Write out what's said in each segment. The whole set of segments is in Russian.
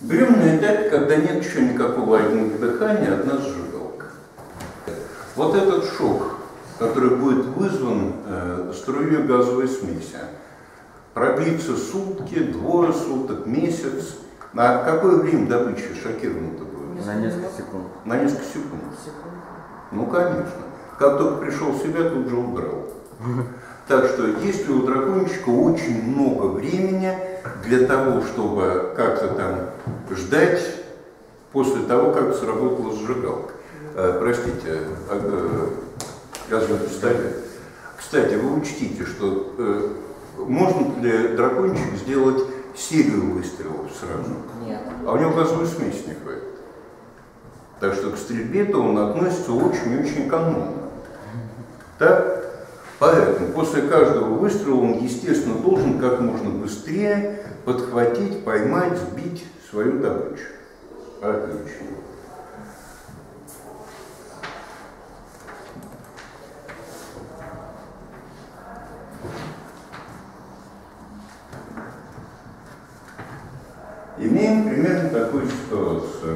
Берем на этапе, когда нет еще никакого дыхания, одна зажигалка. Вот этот шок, который будет вызван струей газовой смеси, продлится сутки, двое суток, месяц. На какое время добыча шокирована-то будет? На несколько секунд. На несколько секунд. Ну, конечно. Как только пришел в себя, тут же удрал. Так что есть ли у дракончика очень много времени для того, чтобы как-то там ждать после того, как сработала зажигалка. Простите, газовый пистолет. Кстати, вы учтите, что можно ли дракончик сделать серию выстрелов сразу? Нет. А у него газовой смеси не хватит. Так что к стрельбе-то он относится очень-очень экономно. Так? Поэтому после каждого выстрела он, естественно, должен как можно быстрее подхватить, поймать, сбить свою добычу. Отлично. Имеем примерно такую ситуацию.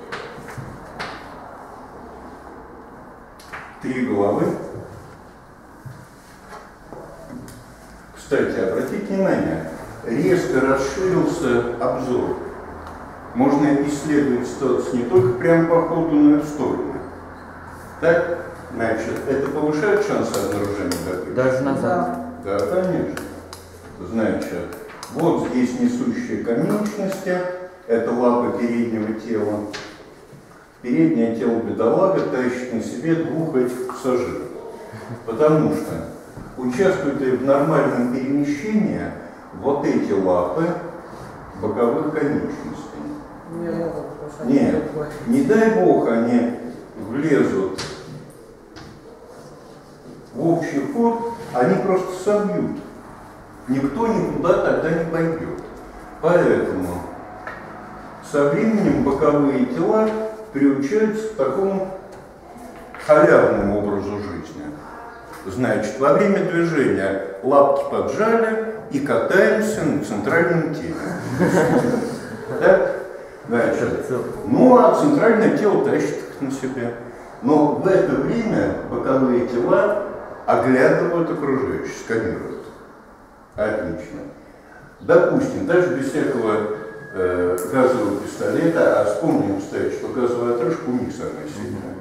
3 головы. Кстати, обратите внимание, резко расширился обзор. Можно исследовать ситуацию не только прямо по ходу, но и в сторону. Так, значит, это повышает шансы обнаружения добычи? Даже назад. Да, конечно. Значит, вот здесь несущие конечности, это лапы переднего тела. Переднее тело бедолага тащит на себе 2 этих пассажиров. Потому что участвуют ли в нормальном перемещении вот эти лапы боковых конечностей? Нет, не дай бог они влезут в общий ход, они просто собьют. Никто никуда тогда не пойдет. Поэтому со временем боковые тела приучаются к такому халявному образу жизни. Значит, во время движения лапки поджали и катаемся на центральном теле. Так? Значит, ну а центральное тело тащит их на себе. Но в это время боковые тела оглядывают окружающих, сканируют. Отлично. Допустим, даже без всякого газового пистолета, а вспомним, кстати, что газовая отрыжка у них самая сильная.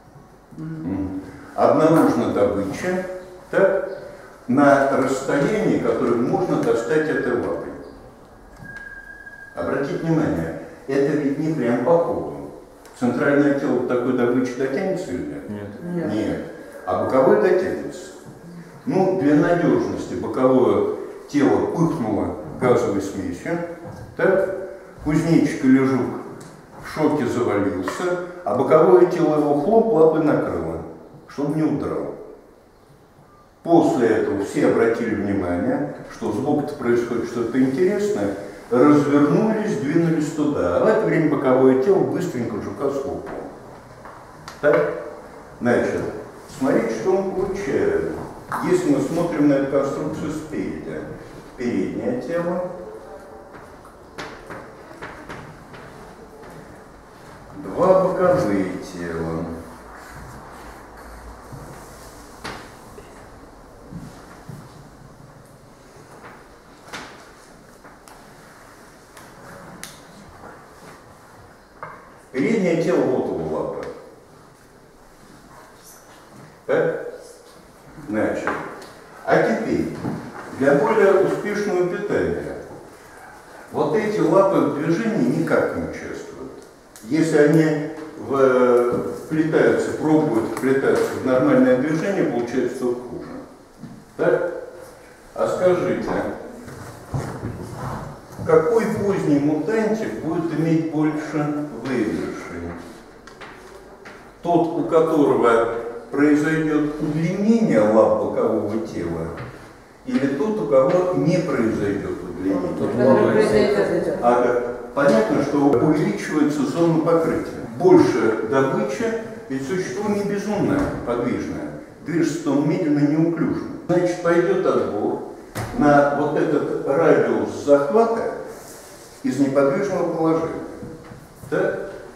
Обнаружена добыча, так, на расстоянии, которое можно достать этой лапой. Обратите внимание, это ведь не прям по ходу. Центральное тело к такой добыче дотянется или нет? Нет. Нет. А боковое дотянется. Ну, для надежности боковое тело пыхнуло газовой смесью, так, кузнечик или жук в шоке завалился, а боковое тело его хлоп лапой накрыло, чтобы не удрал. После этого все обратили внимание, что сбоку-то происходит что-то интересное, развернулись, двинулись туда, а в это время боковое тело быстренько жука слопало. Так? Значит, смотрите, что он получает. Если мы смотрим на эту конструкцию спереди, переднее тело, 2 боковые тела. Переднее тело вот его лапы. Так? Значит, а теперь, для более успешного питания, вот эти лапы в движении никак не участвуют. Если они вплетаются, пробуют вплетаться в нормальное движение, получается только хуже. Так? А скажите, какой поздний мутантик будет иметь больше выигрышей? Тот, у которого произойдет удлинение лап бокового тела, или тот, у кого не произойдет удлинение? Понятно, что увеличивается зона покрытия. Больше добычи, ведь существо не безумное, подвижное. Движется он медленно, неуклюже. Значит, пойдет отбор на вот этот радиус захвата из неподвижного положения.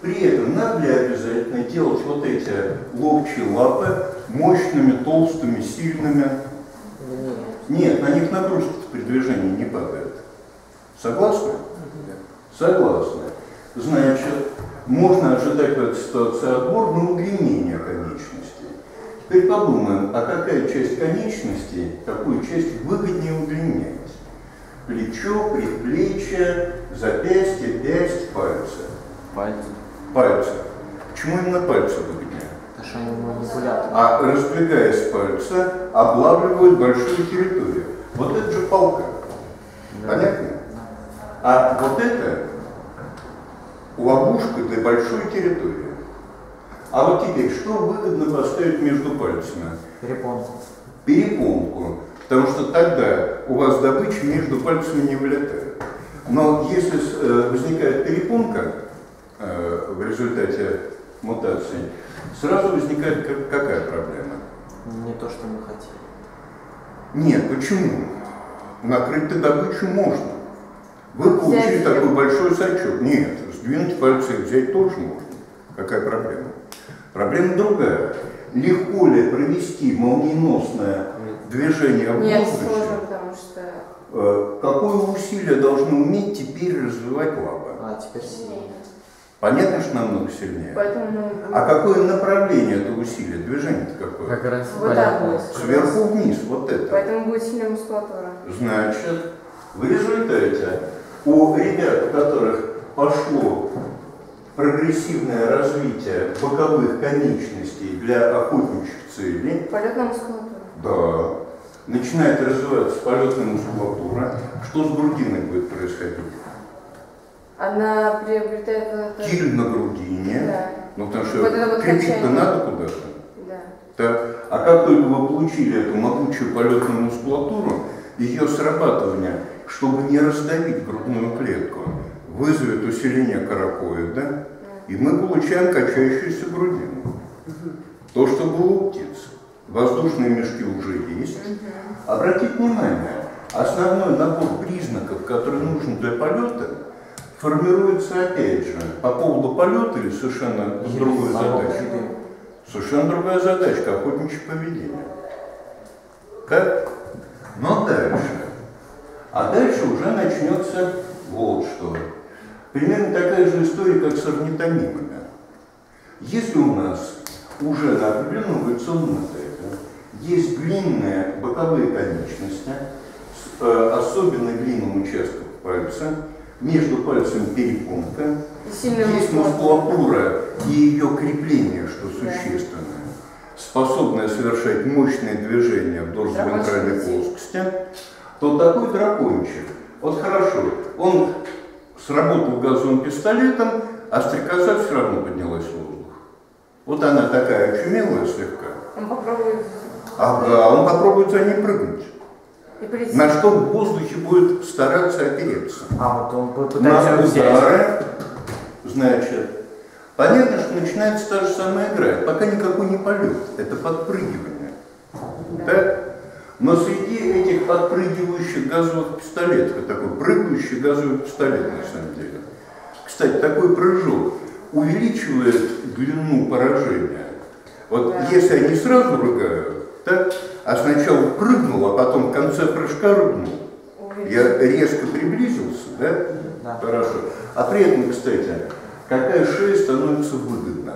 При этом надо ли обязательно делать вот эти ловчие лапы мощными, толстыми, сильными? Нет, на них нагрузки при движении не падает. Согласны? Согласны. Значит, можно ожидать в этой ситуации отбор на удлинение конечностей. Теперь подумаем, а какая часть конечностей, какую часть выгоднее удлинять? Плечо, предплечье, запястье, пясть, пальцы. Пальцы. Почему именно пальцы выгоднее? Потому что они манипуляторы. А раздвигаясь пальцы, облавливают большую территорию. Вот это же палка. Да. Понятно? Да. А вот это ловушка для большой территории. А вот теперь, что выгодно поставить между пальцами? Перепонку. Перепонку. Потому что тогда у вас добыча между пальцами не вылетает. Но если возникает перепонка в результате мутации, сразу возникает какая проблема? Не то, что мы хотим. Нет, почему? Накрыть-то добычу можно. Вы получили такой большой сачок. Нет, сдвинуть пальцы и взять тоже можно. Какая проблема? Проблема другая. Легко ли провести молниеносное движение в воздухе? Нет, сложно, потому что... Какое усилие должны уметь теперь развивать лапы? Теперь сильнее. Понятно, что намного сильнее. Поэтому... А какое направление этого усилия? Движение-то какое? Как раз вот так будет. Сверху вниз, вот это. Поэтому будет сильная мускулатура. Значит, в результате у ребят, у которых пошло прогрессивное развитие боковых конечностей для охотничьих целей, полетная мускулатура. Да. Начинает развиваться полетная мускулатура. Что с грудиной будет происходить? Она приобретает вот это... Киль на грудине. Да. Ну, потому что вот это вот крепить-то надо куда-то. Да. Так. А как только вы получили эту могучую полетную мускулатуру, ее срабатывание, чтобы не раздавить грудную клетку, вызовет усиление каракоида, и мы получаем качающуюся грудину. То, что было у птиц. Воздушные мешки уже есть. Обратите внимание, основной набор признаков, который нужен для полета, формируется опять же по поводу полета или совершенно с другой задачей. Совершенно другая задачка, охотничье поведение. Так? Но дальше. А дальше уже начнется вот что. Примерно такая же история, как с орнитомимами. Если у нас уже на определенном эволюционном этапе есть длинные боковые конечности с особенно длинным участком пальца, между пальцем перепонка, есть мускулатура и ее крепление, что существенно, способное совершать мощные движения в дорсовентральной плоскости, то такой дракончик, вот хорошо, он сработал газовым пистолетом, а стрекоза все равно поднялась в воздух. Вот она такая очумелая слегка. Он попробует... Ага, он попробует за ней прыгнуть. На что в воздухе будет стараться опереться. Вот он попытается на удары, значит, понятно, что начинается та же самая игра. Пока никакой не полет, это подпрыгивание. Так? Но среди этих подпрыгивающих газовых пистолетов, это такой прыгающий газовый пистолет на самом деле. Кстати, такой прыжок увеличивает длину поражения. Вот если они сразу рыгают, так, а сначала прыгнул, а потом в конце прыжка рыгнул, я резко приблизился, да? Да. Хорошо. А при этом, кстати, какая шея становится выгодна?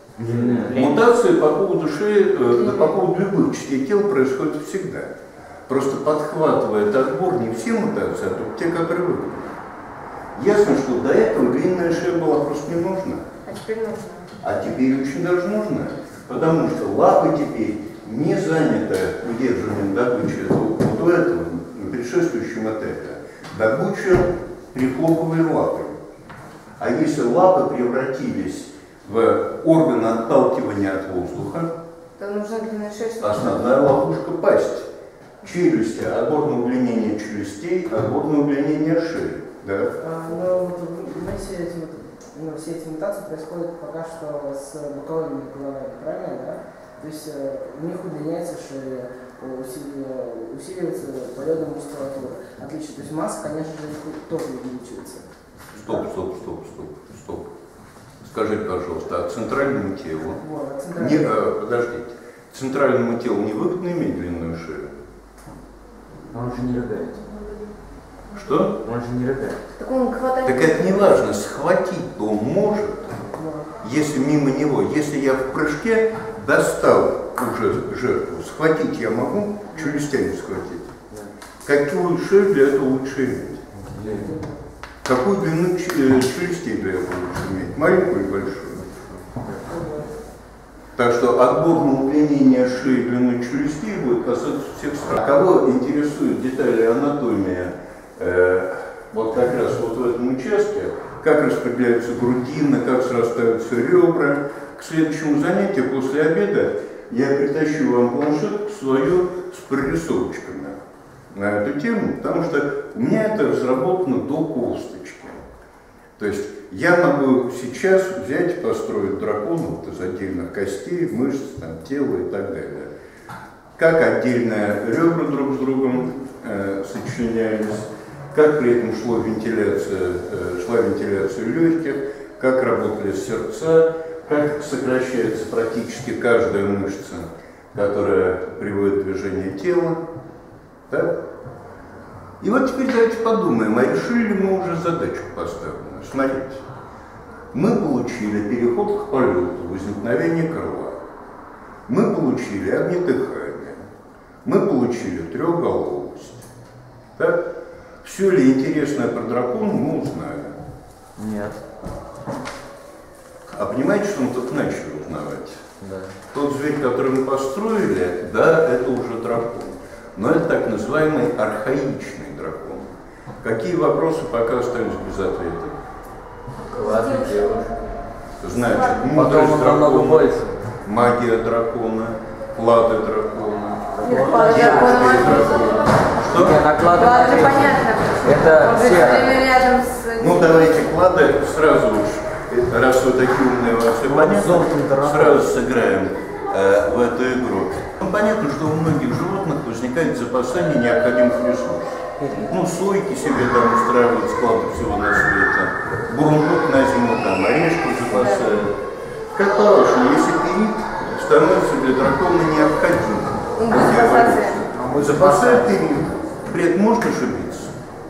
Мутации по поводу шеи, по поводу любых частей тела происходят всегда. Просто подхватывает отбор не все мутации, а только те, которые выгодны. Ясно, что до этого длинная шея была просто не нужна. А теперь нужна. А теперь очень даже нужна. Потому что лапы теперь не заняты удерживанием добычи. Вот у этого, на предшествующем этапе, добыча прихлоповой лапой. А если лапы превратились в орган отталкивания от воздуха, то нужна длинная шея, чтобы... основная ловушка — пасть. Челюсти, отборное удлинение челюстей, отборное удлинение шеи. Да? Но вот все эти мутации происходят пока что с боковыми головами, правильно, да? То есть у них удлиняется шея, усиливается полетная мускулатура. Отлично. То есть масса, конечно же, тоже увеличивается. Стоп. скажите, пожалуйста, а центральному телу, Вот, подождите, центральному телу невыгодно иметь длинную шею? Он же не рыгает. Что? Он же не рыгает. Так он хватает. Так это не важно, схватить-то он может, вот. если мимо него, если я в прыжке достал уже жертву, схватить я могу, челюстями схватить. Какую шею для этого лучше иметь? Какую длину челюстей для этого лучше иметь? Маленькую или большую? Так что отбор на удлинение шеи длины челюстей будет касаться всех стран. А кого интересуют детали анатомии, вот как раз вот в этом участке, как распределяются грудины, как срастаются ребра, к следующему занятию после обеда я притащу вам планшет свою с прорисовочками на эту тему, потому что у меня это разработано до косточки. То есть я могу сейчас взять и построить дракона вот из отдельных костей, мышц, там, тела и так далее. Как отдельные ребра друг с другом сочленялись, как при этом шла вентиляция легких, как работали сердца, как сокращается практически каждая мышца, которая приводит в движение тела. Так? И вот теперь давайте подумаем, а решили ли мы уже задачку поставленную? Смотрите, мы получили переход к полету, возникновение крыла, мы получили огнедыхание, мы получили трехголовость. Так? Все ли интересное про дракона мы узнали? Нет. А понимаете, что мы тут начали узнавать? Да. Тот зверь, который мы построили, да, это уже дракон. Но это так называемый архаичный дракон. Какие вопросы пока остались без ответа? Ладно, девушка. Значит, Потом мудрость он намного дракона, больше. магия дракона, клады дракона. Что? Не, наклады. Ладно, понятно. Это Он же все. все время рядом с... Ну давайте клады сразу уж, раз вы такие умные, вам все понятно, золотом дорогой. сразу сыграем в эту игру. Ну, понятно, что у многих животных возникает запасание необходимых ресурсов. Ну, сойки себе там устраивают склады всего на свете, бурундук на зиму там орешков запасают. Как по-вашему, если перит становится для дракона необходимым? Он будет запасаться. Запасает перит, при этом может ошибиться.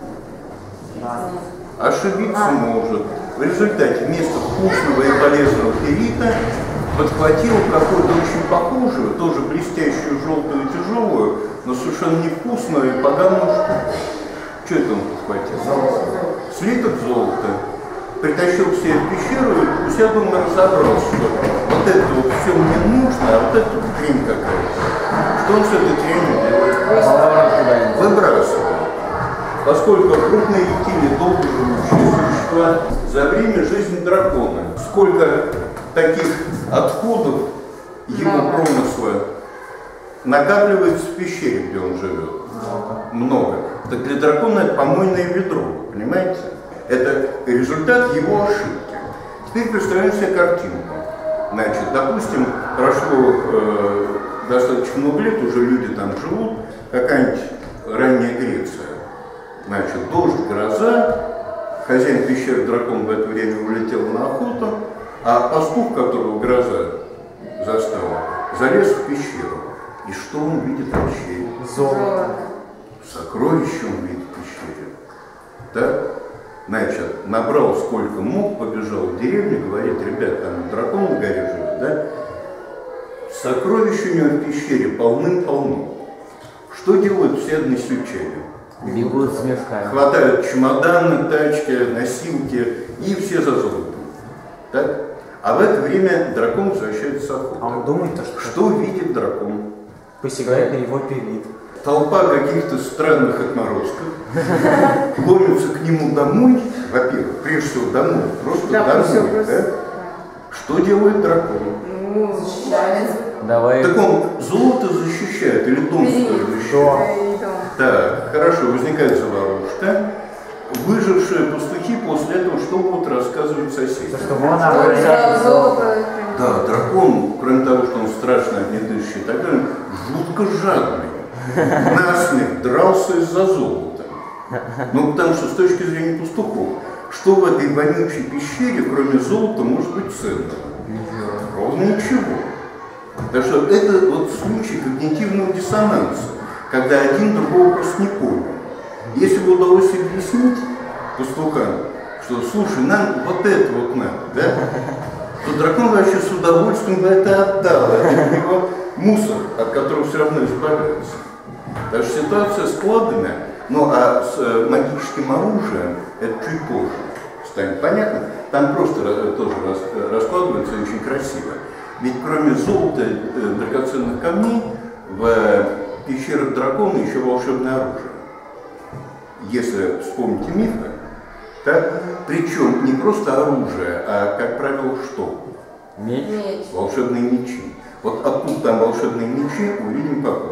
Ошибиться может. В результате вместо вкусного и полезного перита подхватил какую-то очень похожую, тоже блестящую, желтую, тяжелую, но совершенно невкусную и поганую штуку. Что это он подхватил? Слиток золота. Притащил к себе в пещеру и у себя дома разобрался, что вот это вот все мне нужно, а вот это хрень какая-то. Что он с этой хренью делает? Выбрасывает. Поскольку крупные рептилии долго живущие существа, за время жизни дракона сколько таких отходов его промысла накапливается в пещере, где он живет? Много. Так для дракона это помойное ведро, понимаете? Это результат его ошибки. Теперь представляем себе картинку. Значит, допустим, прошло достаточно много лет, уже люди там живут, какая-нибудь ранняя Греция. Значит, дождь, гроза, хозяин пещеры дракон в это время улетел на охоту, а пастух, которого гроза застала, залез в пещеру. И что он видит вообще? Золото. Сокровище он видит в пещере. Так? Значит, набрал сколько мог, побежал в деревню, говорит: ребят, там дракон в горе живет, да? Сокровищ у него в пещере полным-полно. Что делают все односельчане? Бегут с мешками. Хватают чемоданы, тачки, носилки и все за золотом. Так? А в это время дракон возвращается с охоты. А он думает, Что видит дракон? посягает на его перит. Толпа каких-то странных отморозков ломится к нему домой, во-первых, прежде всего домой, просто Да, домой, всё, просто. да? Что делает дракон? Ну, Давай. Так он золото защищает или дом свой защищает? Так, хорошо, возникает заварушка. Выжившие пастухи после этого что будут рассказывать соседям? Чтобы он обращался. Да, дракон, кроме того, что он страшно огнедышащий, так далее, жутко жадный. Насмех дрался из-за золота. Ну, потому что с точки зрения пастухов, что в этой вонючей пещере, кроме золота, может быть ценного? Ровно ничего. Так что это вот случай когнитивного диссонанса, когда один другого просто не понял. Если бы удалось объяснить пастухам, что слушай, нам вот это вот надо, да, то дракон вообще с удовольствием бы это отдал, это для него мусор, от которого все равно избавляется. Так что ситуация с кладами, ну а с магическим оружием это чуть позже станет понятно. Там просто тоже раскладывается очень красиво. Ведь кроме золота, драгоценных камней, в пещерах дракона еще волшебное оружие. Если вспомните мифы, так, причем не просто оружие, а, как правило, что? Меч. Меч. Волшебные мечи. Вот откуда там волшебные мечи, увидим попозже.